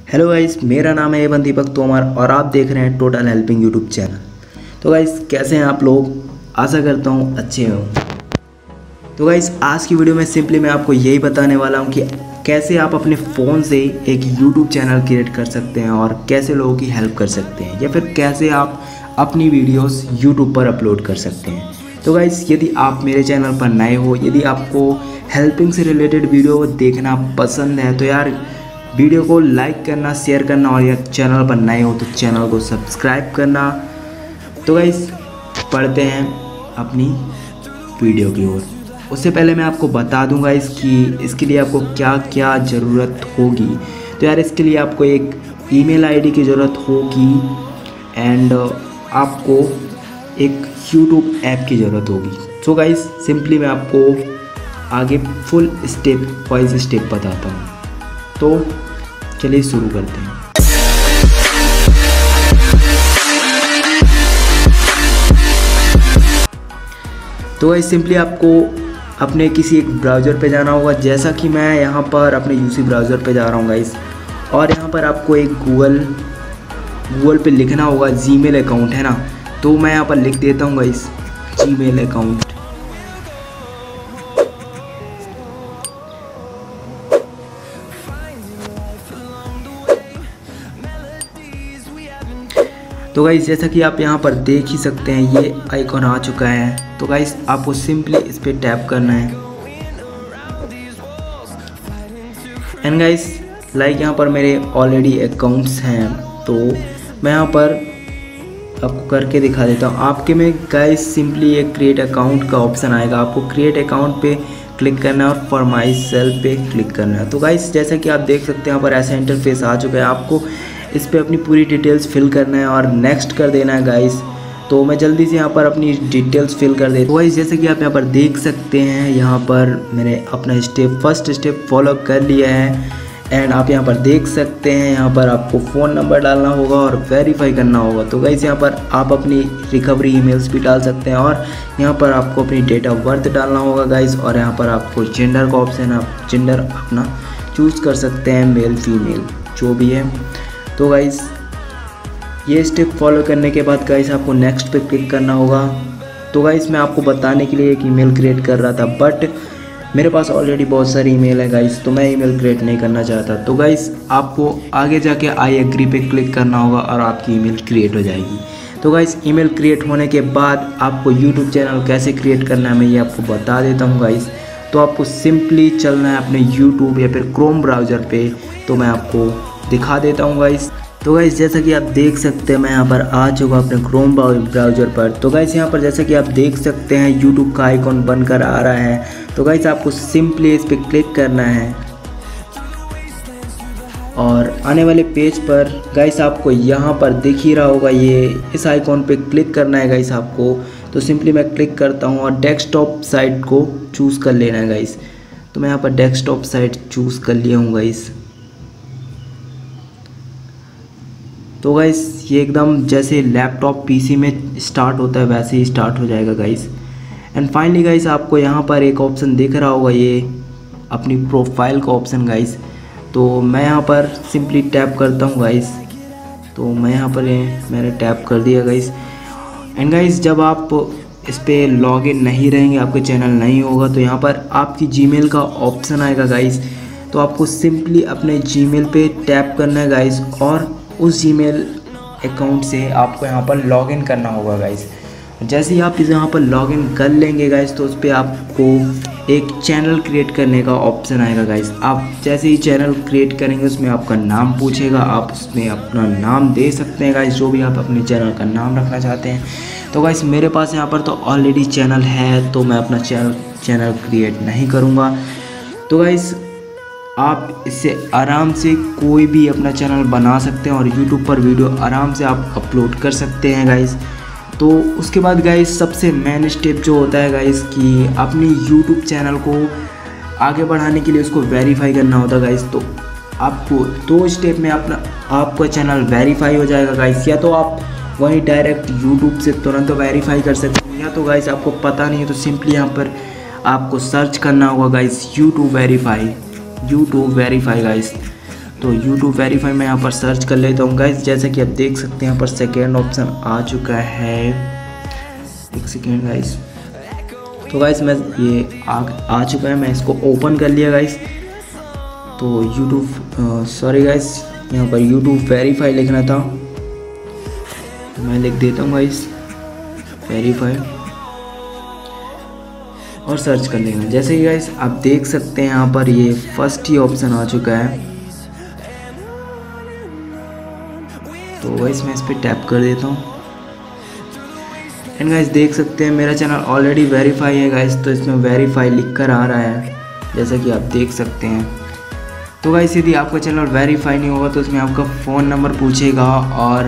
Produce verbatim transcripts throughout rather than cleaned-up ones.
Hello guys, मेरा नाम है एवन दीपक तोमर और आप देख रहे हैं टोटल हेल्पिंग यूट्यूब चैनल। तो गाइस कैसे हैं आप लोग? आशा करता हूँ अच्छे हो। तो गाइस आज की वीडियो में सिंपली मैं आपको यही बताने वाला हूँ कि कैसे आप अपने फ़ोन से एक यूट्यूब चैनल क्रिएट कर सकते हैं और कैसे लोगों की हेल्प कर सकते हैं, या फिर कैसे आप अपनी वीडियोस यूट्यूब पर अपलोड कर सकते हैं। तो गाइस यदि आप मेरे चैनल पर नए हो, यदि आपको हेल्पिंग से रिलेटेड वीडियो देखना पसंद है तो यार वीडियो को लाइक करना, शेयर करना, और या चैनल पर नए हो तो चैनल को सब्सक्राइब करना। तो गाइस पढ़ते हैं अपनी वीडियो की ओर। उससे पहले मैं आपको बता दूंगा इसकी इसके लिए आपको क्या क्या ज़रूरत होगी। तो यार इसके लिए आपको एक ईमेल आईडी की ज़रूरत होगी एंड आपको एक यूट्यूब ऐप की ज़रूरत होगी। सो गाइस सिंपली मैं आपको आगे फुल स्टेप वाइज स्टेप बताता हूँ। तो चलिए शुरू करते हैं। तो गाइस सिंपली आपको अपने किसी एक ब्राउज़र पे जाना होगा, जैसा कि मैं यहाँ पर अपने यूसी ब्राउज़र पे जा रहा हूँ गाइस। और यहाँ पर आपको एक गूगल गूगल पे लिखना होगा जीमेल अकाउंट, है ना। तो मैं यहाँ पर लिख देता हूँ गाइस जीमेल अकाउंट। तो गाइस जैसा कि आप यहाँ पर देख ही सकते हैं ये आइकॉन आ चुका है। तो गाइस आपको सिंपली इस पर टैप करना है एंड गाइस लाइक यहाँ पर मेरे ऑलरेडी अकाउंट्स हैं, तो मैं यहाँ पर आपको करके दिखा देता हूँ। आपके में गाइस सिंपली एक क्रिएट अकाउंट का ऑप्शन आएगा, आपको क्रिएट अकाउंट पे क्लिक करना है और फॉर माई सेल्फ पे क्लिक करना है। तो गाइस जैसा कि आप देख सकते हैं यहाँ पर ऐसा इंटरफेस आ चुका है। आपको इस पर अपनी पूरी डिटेल्स फिल करना है और नेक्स्ट कर देना है गाइस। तो मैं जल्दी से यहाँ पर अपनी डिटेल्स फिल कर देता हूँ गाइस। जैसे कि आप यहाँ पर देख सकते हैं यहाँ पर मैंने अपना स्टेप फर्स्ट स्टेप फॉलो कर लिया है एंड आप यहाँ पर देख सकते हैं यहाँ पर आपको फ़ोन नंबर डालना होगा और वेरीफाई करना होगा। तो गाइस यहाँ पर आप अपनी रिकवरी ईमेल्स भी डाल सकते हैं और यहाँ पर आपको अपनी डेट ऑफ बर्थ डालना होगा गाइस। और यहाँ पर आपको जेंडर का ऑप्शन, आप जेंडर अपना चूज़ कर सकते हैं, मेल फीमेल जो भी है। तो गाइस ये स्टेप फॉलो करने के बाद गाइस आपको नेक्स्ट पे क्लिक करना होगा। तो गाइस मैं आपको बताने के लिए एक ईमेल क्रिएट कर रहा था, बट मेरे पास ऑलरेडी बहुत सारी ईमेल है गाइस, तो मैं ईमेल क्रिएट नहीं करना चाहता। तो गाइस आपको आगे जाके आई एग्री पे क्लिक करना होगा और आपकी ईमेल क्रिएट हो जाएगी। तो गाइस ईमेल क्रिएट होने के बाद आपको यूट्यूब चैनल कैसे क्रिएट करना है मैं ये आपको बता देता हूँ गाइस। तो आपको सिंपली चलना है अपने यूट्यूब या फिर क्रोम ब्राउज़र पे। तो मैं आपको दिखा देता हूँ गाइस। तो गाइस जैसा कि आप देख सकते हैं मैं यहाँ पर आ चुका अपने क्रोम ब्राउज़र पर। तो गाइस यहाँ पर जैसा कि आप देख सकते हैं यूट्यूब का आइकॉन बनकर आ रहा है। तो गाइस आपको सिंपली इस पर क्लिक करना है और आने वाले पेज पर गाइस आपको यहाँ पर दिख ही रहा होगा, ये इस आइकॉन पे क्लिक करना है गाइस आपको। तो सिंपली मैं क्लिक करता हूँ और डेस्कटॉप साइट को चूज़ कर लेना है गाइस। तो मैं यहाँ पर डेस्कटॉप साइट चूज़ कर लिया हूँ गाइस। तो गाइस ये एकदम जैसे लैपटॉप पीसी में स्टार्ट होता है वैसे ही स्टार्ट हो जाएगा गाइस। एंड फाइनली गाइस आपको यहाँ पर एक ऑप्शन दिख रहा होगा, ये अपनी प्रोफाइल का ऑप्शन गाइस। तो मैं यहाँ पर सिंपली टैप करता हूँ गाइस। तो मैं यहाँ पर मैंने टैप कर दिया गाइस। एंड गाइस जब आप इस पर लॉगिन नहीं रहेंगे, आपके चैनल नहीं होगा, तो यहाँ पर आपकी जीमेल का ऑप्शन आएगा गाइस। तो आपको सिंपली अपने जीमेल पे टैप करना है गाइस और उस जीमेल अकाउंट से आपको यहाँ पर लॉगिन करना होगा गाइस। जैसे ही आप इस यहाँ पर लॉगिन कर लेंगे गाइस तो उस पर आपको एक चैनल क्रिएट करने का ऑप्शन आएगा गाइस। आप जैसे ही चैनल क्रिएट करेंगे उसमें आपका नाम पूछेगा, आप उसमें अपना नाम दे सकते हैं गाइस, जो भी आप अपने चैनल का नाम रखना चाहते हैं। तो गाइस मेरे पास यहाँ पर तो ऑलरेडी चैनल है, तो मैं अपना चैनल चैनल क्रिएट नहीं करूँगा। तो गाइस आप इससे आराम से कोई भी अपना चैनल बना सकते हैं और यूट्यूब पर वीडियो आराम से आप अपलोड कर सकते हैं गाइस। तो उसके बाद गाइस सबसे मेन स्टेप जो होता है गाइस कि अपनी यूट्यूब चैनल को आगे बढ़ाने के लिए उसको वेरीफाई करना होता है गाइस। तो आपको दो स्टेप में अपना आपका चैनल वेरीफाई हो जाएगा गाइस। या तो आप वहीं डायरेक्ट यूट्यूब से तुरंत वेरीफाई कर सकते हैं, या तो गाइस आपको पता नहीं है तो सिंपली यहाँ पर आपको सर्च करना होगा guys YouTube verify YouTube verify guys. तो यूट्यूब वेरीफाई मैं यहाँ पर सर्च कर लेता हूँ गाइस। जैसे कि आप देख सकते हैं यहाँ पर सेकेंड ऑप्शन आ चुका है, एक सेकेंड गाइस। तो गाइस मैं ये आ, आ चुका है, मैं इसको ओपन कर लिया गाइस। तो यूट्यूब सॉरी गाइस, यहाँ पर यूट्यूब वेरीफाई लिखना था, मैं लिख देता हूँ गाइस वेरीफाई और सर्च कर लेंगे। जैसे कि गाइस आप देख सकते हैं यहाँ पर ये फर्स्ट ही ऑप्शन आ चुका है। तो गाइस मैं इस पर टैप कर देता हूँ एंड गाइस देख सकते हैं मेरा चैनल ऑलरेडी वेरीफाई है गाइस। तो इसमें वेरीफाई लिख कर आ रहा है, जैसा कि आप देख सकते हैं। तो गाइस यदि आपका चैनल वेरीफाई नहीं होगा तो इसमें आपका फ़ोन नंबर पूछेगा और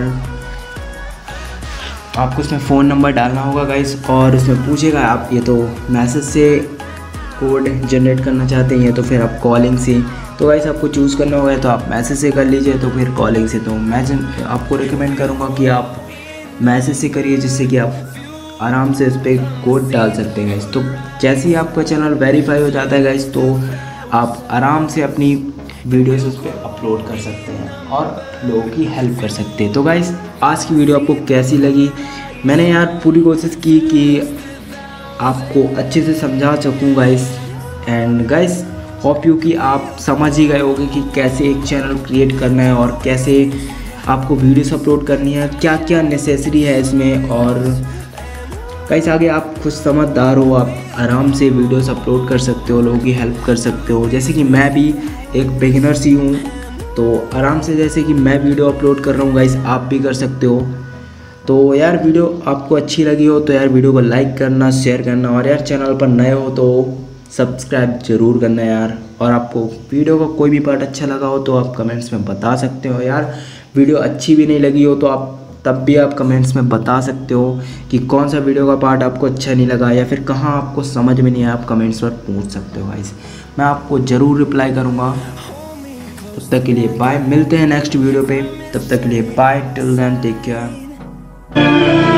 आपको इसमें फ़ोन नंबर डालना होगा गाइस। और इसमें पूछेगा आप ये तो मैसेज से कोड जनरेट करना चाहते हैं या तो फिर आप कॉलिंग से। तो गाइस आपको चूज़ करना होगा, तो आप मैसेज से कर लीजिए तो फिर कॉलिंग से। तो मैं आपको रिकमेंड करूँगा कि आप मैसेज से करिए, जिससे कि आप आराम से इस पर कोड डाल सकते हैं गाइस। तो जैसे ही आपका चैनल वेरीफाई हो जाता है गाइस, तो आप आराम से अपनी वीडियोस उस पर अपलोड कर सकते हैं और लोगों की हेल्प कर सकते हैं। तो गाइस आज की वीडियो आपको कैसी लगी? मैंने यार पूरी कोशिश की कि आपको अच्छे से समझा सकूं guys. And guys hope you कि आप समझ ही गए होंगे कि कैसे एक चैनल क्रिएट करना है और कैसे आपको वीडियोस अपलोड करनी है, क्या क्या नेसेसरी है इसमें। और गाइस आगे आप खुद समझदार हो, आप आराम से वीडियोस अपलोड कर सकते हो, लोगों की हेल्प कर सकते हो। जैसे कि मैं भी एक बिगिनर्स ही हूँ, तो आराम से जैसे कि मैं वीडियो अपलोड कर रहा हूँ गाइस, आप भी कर सकते हो। तो यार वीडियो आपको अच्छी लगी हो तो यार वीडियो को लाइक करना, शेयर करना, और यार चैनल पर नए हो तो सब्सक्राइब जरूर करना यार। और आपको वीडियो का कोई भी पार्ट अच्छा लगा हो तो आप कमेंट्स में बता सकते हो यार। वीडियो अच्छी भी नहीं लगी हो तो आप तब भी आप कमेंट्स में बता सकते हो कि कौन सा वीडियो का पार्ट आपको अच्छा नहीं लगा या फिर कहाँ आपको समझ में नहीं आया। आप कमेंट्स पर पूछ सकते हो गाइस, मैं आपको ज़रूर रिप्लाई करूँगा। तब तक के लिए बाय, मिलते हैं नेक्स्ट वीडियो पे। तब तक के लिए bye, till then take care.